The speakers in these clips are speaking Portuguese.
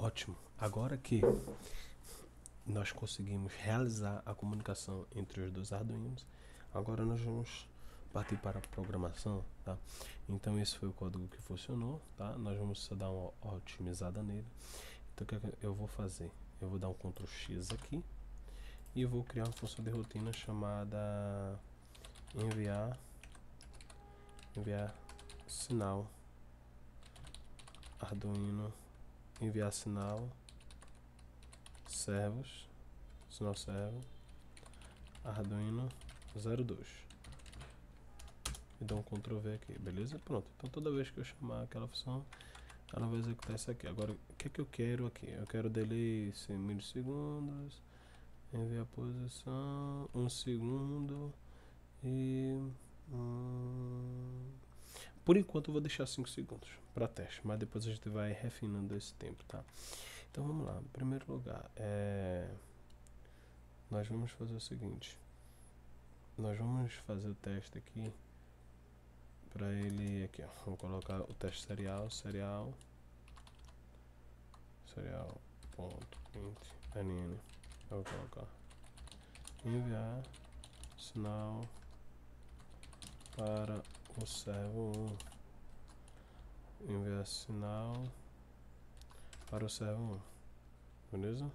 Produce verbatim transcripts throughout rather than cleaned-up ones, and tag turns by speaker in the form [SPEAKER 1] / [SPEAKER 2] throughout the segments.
[SPEAKER 1] Ótimo. Agora que nós conseguimos realizar a comunicação entre os dois Arduinos, agora nós vamos partir para a programação, tá? Então esse foi o código que funcionou, tá? Nós vamos só dar uma otimizada nele. Então o que é eu vou fazer? Eu vou dar um control X aqui e vou criar uma função de rotina chamada enviar enviar sinal Arduino, enviar sinal servos, sinal servo Arduino zero dois e dou um control V aqui, beleza? Pronto, então toda vez que eu chamar aquela função ela vai executar isso aqui. Agora, o que é que eu quero aqui? Eu quero delay cem milissegundos, enviar posição, um segundo e... Hum, por enquanto eu vou deixar cinco segundos para teste, mas depois a gente vai refinando esse tempo, tá? Então vamos lá, em primeiro lugar, é... nós vamos fazer o seguinte. Nós vamos fazer o teste aqui para ele aqui, ó. Vamos colocar o teste serial, serial, serial ponto print nn. Eu vou colocar enviar sinal para o servo um, enviar sinal para o servo um, beleza?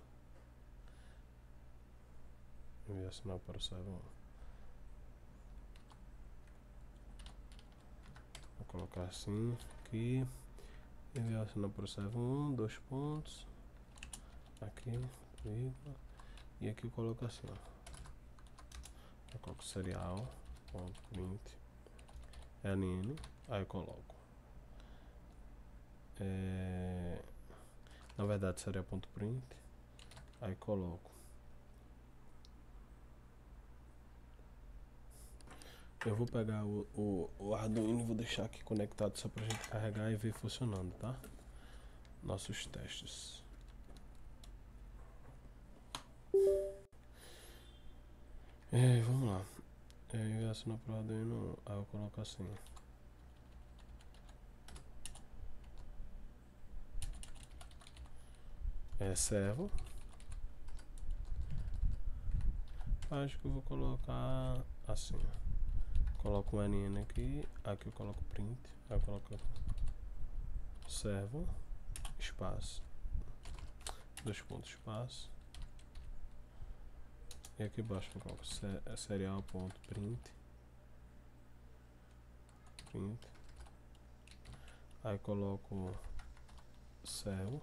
[SPEAKER 1] Enviar sinal para o servo um. Vou colocar assim aqui, enviar sinal para o servo um, dois pontos, aqui, vírgula, e aqui eu coloco assim, ó. Eu coloco serial ponto print nn, aí eu coloco é, na verdade serial ponto print, aí coloco eu vou pegar o, o, o Arduino e vou deixar aqui conectado só pra gente carregar e ver funcionando, tá? Nossos testes. É, vamos lá. É, enviar sinal pro Arduino, aí eu coloco assim. É servo. Acho que eu vou colocar assim, ó. Coloco um nn aqui, aqui eu coloco print, aí eu coloco servo, espaço, dois pontos, espaço, e aqui embaixo eu coloco serial.print, print, aí coloco servo,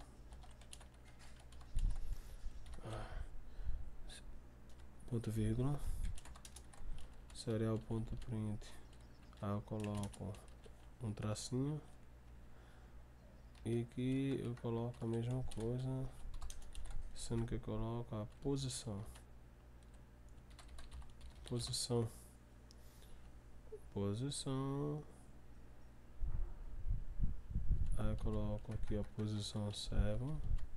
[SPEAKER 1] ponto vírgula, serial.print, aí eu coloco um tracinho, e aqui eu coloco a mesma coisa, sendo que eu coloco a posição, posição, posição, aí eu coloco aqui a posição servo,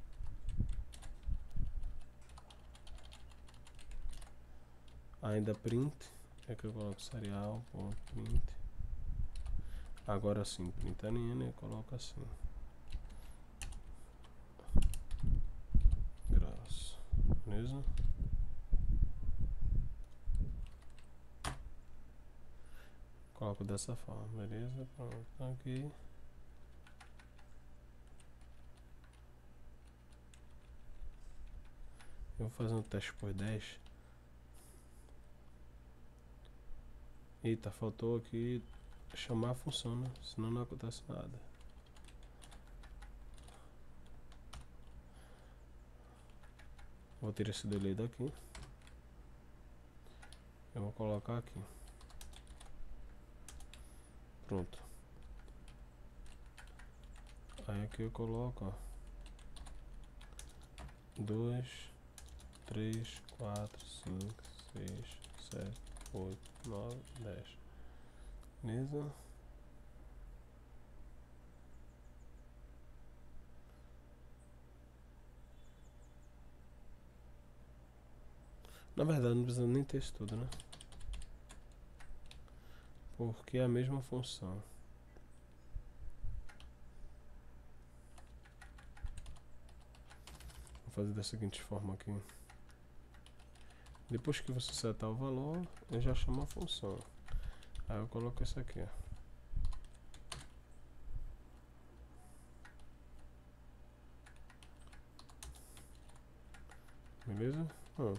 [SPEAKER 1] ainda print, é que eu coloco serial.print, agora sim, print nn, eu coloco assim, grosso, beleza? Coloco dessa forma, beleza? Pronto, aqui. Eu vou fazer um teste por dez. Eita, faltou aqui chamar a função, né? Senão não acontece nada. Vou tirar esse delay daqui. Eu vou colocar aqui. Pronto. Aí aqui eu coloco, ó, dois, três, quatro, cinco, seis, sete, oito, nove, dez. Beleza? Na verdade não precisa nem ter isso tudo, né? Porque é a mesma função. fazer da seguinte forma aqui. Depois que você setar o valor, eu já chamo a função. Aí eu coloco isso aqui, ó. Beleza? Pronto.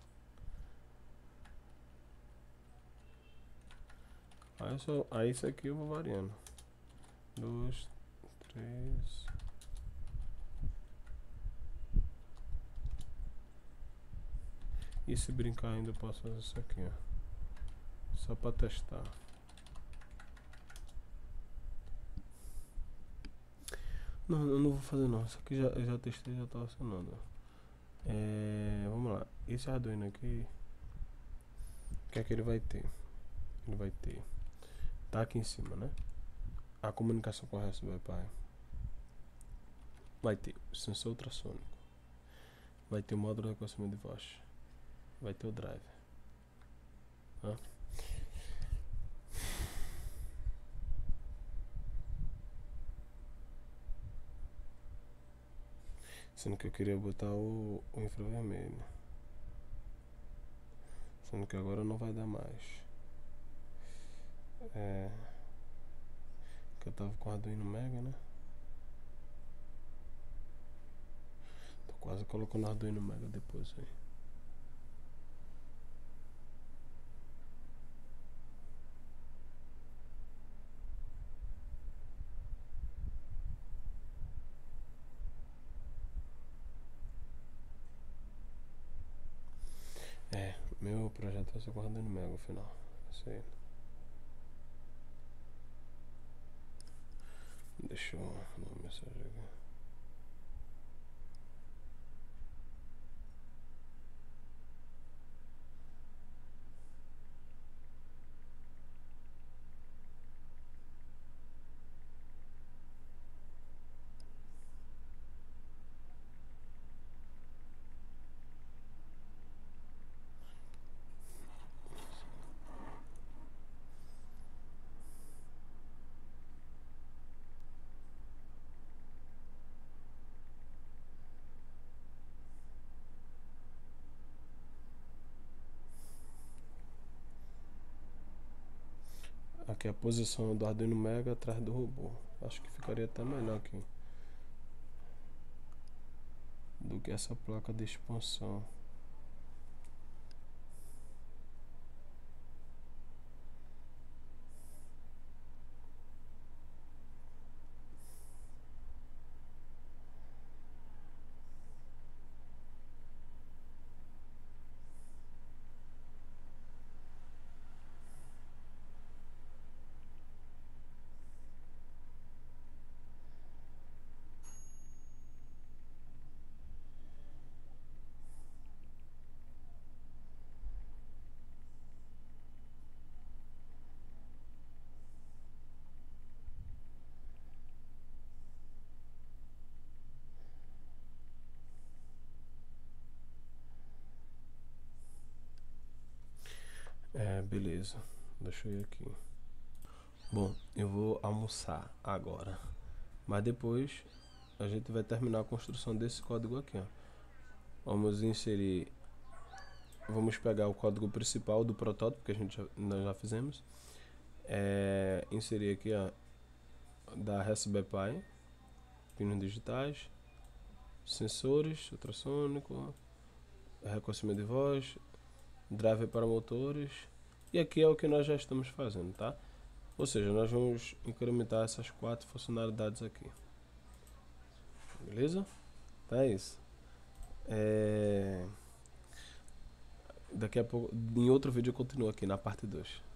[SPEAKER 1] Aí, só, aí isso aqui eu vou variando. Dois, três. E se brincar ainda eu posso fazer isso aqui, ó. Só para testar. Não, eu não vou fazer não. Isso aqui já, eu já testei e já tá funcionando. É, vamos lá. Esse Arduino aqui, o que é que ele vai ter? Ele vai ter. Tá aqui em cima, né? A comunicação com o Raspberry Pi. Vai ter o sensor ultrassônico. Vai ter o módulo de reconhecimento de voz. Vai ter o drive. Hã? Sendo que eu queria botar o, o infravermelho. Sendo que agora não vai dar mais. É. Que eu tava com o Arduino Mega, né? Tô quase colocando o Arduino Mega depois aí. É, meu projeto vai ser com o Arduino Mega no final. Isso aí. Deixa eu dar uma mensagem aqui. Aqui é a posição do Arduino Mega atrás do robô. Acho que ficaria até melhor aqui do que essa placa de expansão. É, beleza. Deixa eu ir aqui. Bom, eu vou almoçar agora. Mas depois a gente vai terminar a construção desse código aqui, ó. Vamos inserir. Vamos pegar o código principal do protótipo que a gente já, nós já fizemos. É, inserir aqui, ó, da Raspberry Pi, pinos digitais, sensores, ultrassônico, reconhecimento de voz, driver para motores. E aqui é o que nós já estamos fazendo, tá? Ou seja, nós vamos incrementar essas quatro funcionalidades aqui. Beleza? Tá isso. É... Daqui a pouco, em outro vídeo eu continuo aqui na parte dois.